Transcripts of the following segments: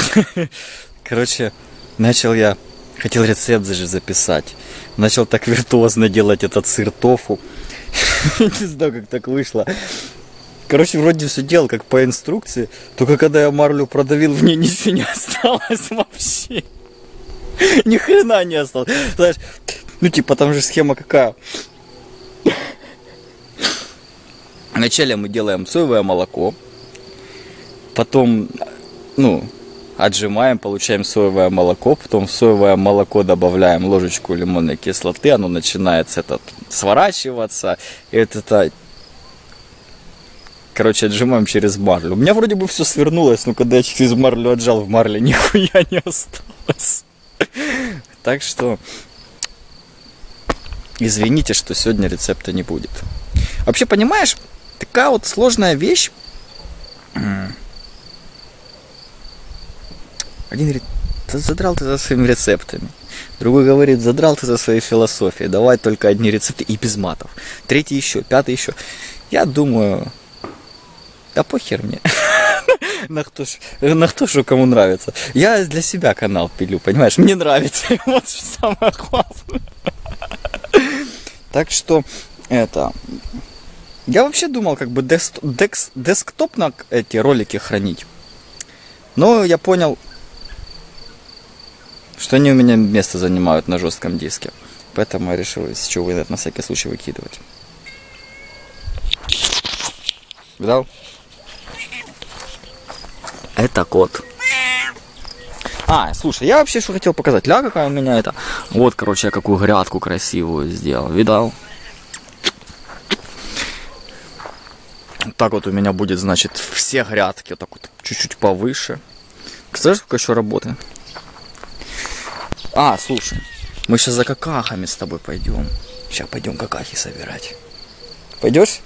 Короче, хотел рецепт даже записать. Начал так виртуозно делать этот сыр тофу. Не знаю, как так вышло. Короче, вроде все делал как по инструкции, только когда я марлю продавил, в ней ничего не осталось вообще. Ни хрена не осталось. Знаешь, ну типа там же схема какая. Вначале мы делаем соевое молоко, потом, отжимаем, получаем соевое молоко, потом в соевое молоко добавляем ложечку лимонной кислоты, оно начинает сворачиваться, и короче, отжимаем через марлю. У меня вроде бы все свернулось, но когда я через марлю отжал, в марле нихуя не осталось. Так что, извините, что сегодня рецепта не будет. Вообще, понимаешь, такая вот сложная вещь. Один говорит, задрал ты за своими рецептами. Другой говорит, задрал ты за своей философией. Давай только одни рецепты и без матов. Третий еще, пятый еще. Я думаю, да похер мне. На кто что кому нравится. Я для себя канал пилю, понимаешь? Мне нравится. Вот что самое главное. Так что, я вообще думал, как бы десктопно эти ролики хранить. Но я понял, что они у меня место занимают на жестком диске. Поэтому я решил из чего на всякий случай выкидывать. Видал? Это кот. Слушай, я вообще что хотел показать. Ля, какая у меня это. Вот, короче, я какую грядку красивую сделал. Видал? Так вот у меня будет, значит, все грядки. Вот так вот, чуть-чуть повыше. Представляешь, сколько еще работы? Слушай. Мы сейчас за какахами с тобой пойдем. Сейчас пойдем какахи собирать. Пойдешь?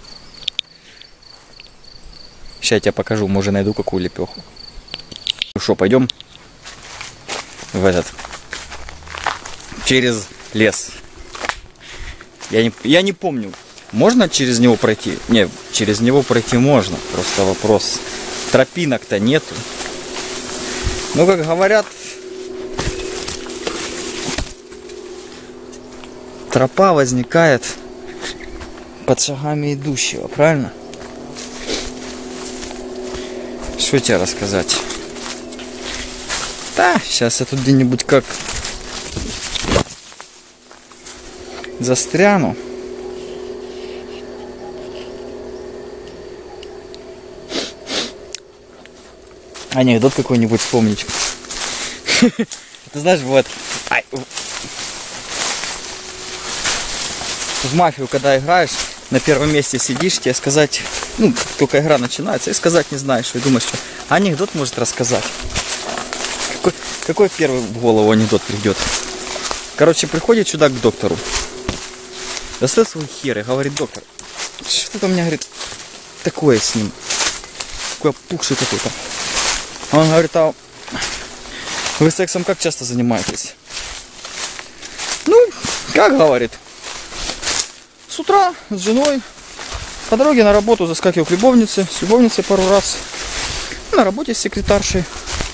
Сейчас я тебе покажу. Может, найду какую лепеху. Ну что, пойдем через лес. Я не помню, можно через него пройти? Не, через него пройти можно. Просто вопрос. Тропинок-то нету. Ну, как говорят, тропа возникает под шагами идущего, правильно? Что тебе рассказать? Да, сейчас я тут где-нибудь как застряну. Анекдот какой-нибудь вспомнить. Ты знаешь, вот в мафию, когда играешь, на первом месте сидишь, тебе сказать, только игра начинается, и сказать не знаешь, и думаешь, что анекдот может рассказать. Какой первый в голову анекдот придет? Короче, приходит чудак к доктору, достает свой хер и говорит: доктор, что-то у меня, говорит, такое с ним, такой опухший какой-то. Он говорит: вы сексом как часто занимаетесь? Как, говорит, с утра с женой, по дороге на работу заскакиваю к любовнице, с любовницей пару раз, на работе с секретаршей,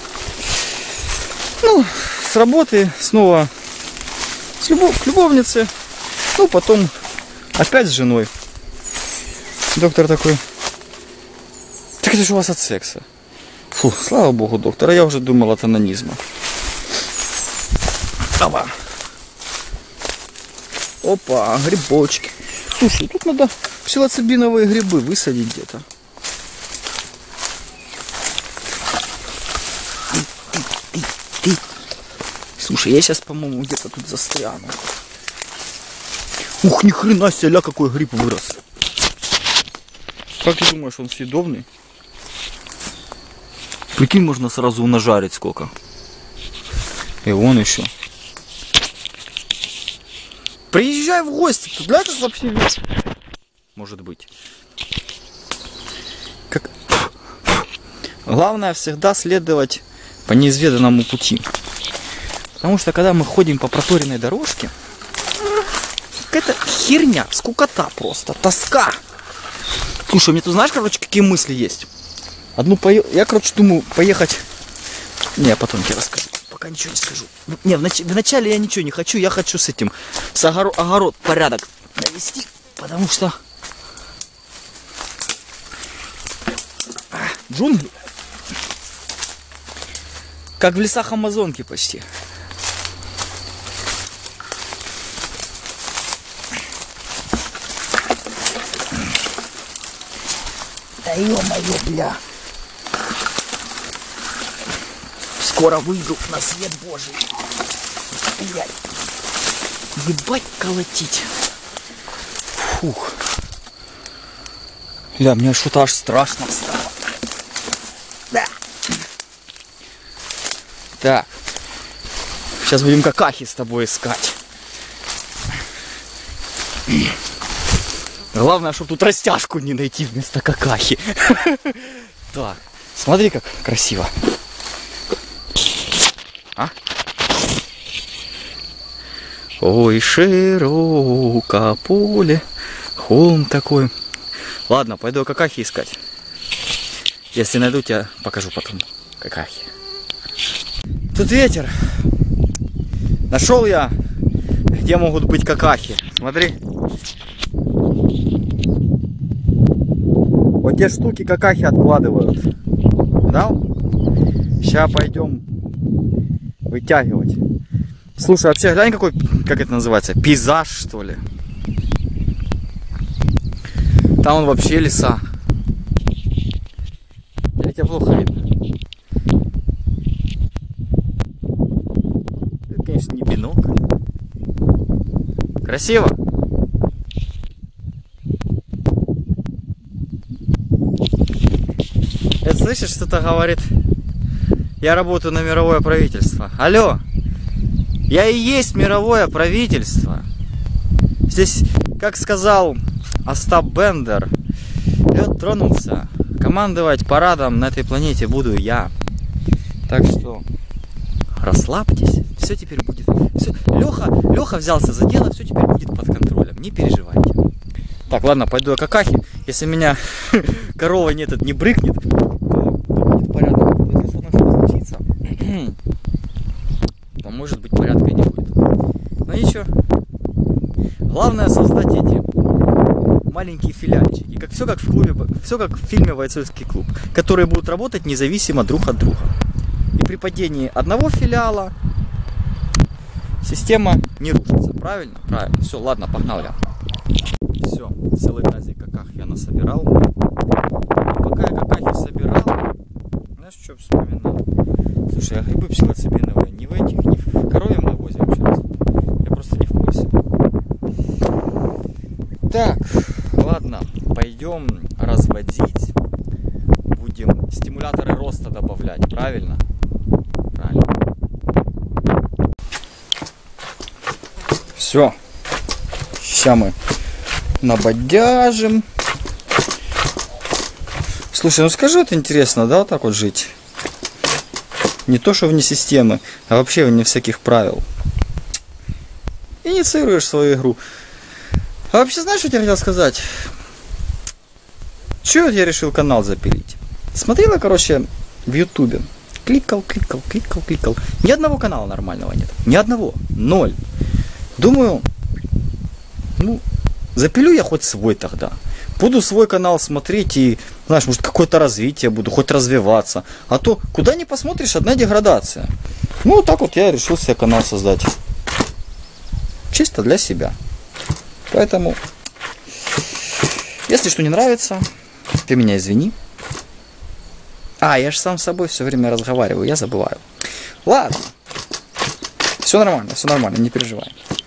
с работы снова к любовнице, потом опять с женой. Доктор такой: так это же у вас от секса. Фу, слава богу, доктор, а я уже думал от анонизма. Опа, грибочки. Слушай, тут надо псилоцибиновые грибы высадить где-то. Слушай, я сейчас, по-моему, где-то тут застряну. Ух, ни хрена себе, ля, какой гриб вырос. Как ты думаешь, он съедобный? Прикинь, можно сразу нажарить сколько. И вон еще. Приезжай в гости, тут для этого вообще весело. Может быть. Главное всегда следовать по неизведанному пути. Потому что когда мы ходим по проторенной дорожке, какая-то херня, скукота просто, тоска. Слушай, мне тут знаешь, короче, какие мысли есть? Я, короче, думаю поехать, Не, потом тебе расскажу. Пока ничего не скажу. Не, вначале я ничего не хочу. Я хочу с этим, с огород порядок навести. Потому что джунгли. Как в лесах Амазонки почти. Да ё-моё, бля. Скоро выйду на свет Божий. Блядь. Ебать колотить. Фух. Бля, мне что-то аж страшно стало. Да. Так. Сейчас будем какахи с тобой искать. Главное, чтобы тут растяжку не найти вместо какахи. Так, смотри, как красиво. А? Ой, широко поле, холм такой. Ладно, пойду какахи искать. Если найду, тебя покажу потом какахи. Тут ветер. Нашел я, где могут быть какахи. Смотри. Вот те штуки какахи откладывают. Да? Сейчас пойдем вытягивать. Слушай, вообще глянь какой, как это называется, пейзаж что ли. Там он вообще леса. Или тебя плохо видно? Это, конечно, не бинокль. Красиво? Это слышишь, что-то говорит? Я работаю на мировое правительство. Алло! Я и есть мировое правительство. Здесь, как сказал Остап Бендер, лед тронулся. Командовать парадом на этой планете буду я. Так что расслабьтесь. Все теперь будет. Все. Леха взялся за дело, все теперь будет под контролем. Не переживайте. Так, ладно, пойду я какахи. Если меня корова не брыкнет, то будет порядок. Если что-то случится, то может быть порядка и не будет. Но ничего. Главное создать эти маленькие филиальчики. Все как в клубе, все как в фильме «Бойцовский клуб», которые будут работать независимо друг от друга. И при падении одного филиала система не рушится. Правильно? Правильно. Все, ладно, погнали. Все, целый тазик каках я насобирал. И пока я какахи собирал, знаешь, что вспоминал? Слушай, а грибы псилоцибиновые не в этих, не в коровьем навозе вообще растут. Я просто не в курсе. Так, ладно, пойдем разводить. Будем стимуляторы роста добавлять, правильно? Правильно. Все. Сейчас мы набодяжим. Слушай, ну скажи, это интересно, да, вот так вот жить? Не то, что вне системы, а вообще вне всяких правил. Инициируешь свою игру. А вообще, знаешь, что я хотел сказать? Чего я решил канал запилить? Смотрела, короче, в Ютубе. Кликал. Ни одного канала нормального нет. Ни одного. 0. Думаю, ну, запилю я хоть свой тогда. Буду свой канал смотреть и, знаешь, может, какое-то развитие буду, хоть развиваться. А то, куда ни посмотришь, одна деградация. Ну, вот так вот я решил себе канал создать. Чисто для себя. Поэтому, если что не нравится, ты меня извини. Я же сам с собой все время разговариваю, я забываю. Ладно. Все нормально, не переживай.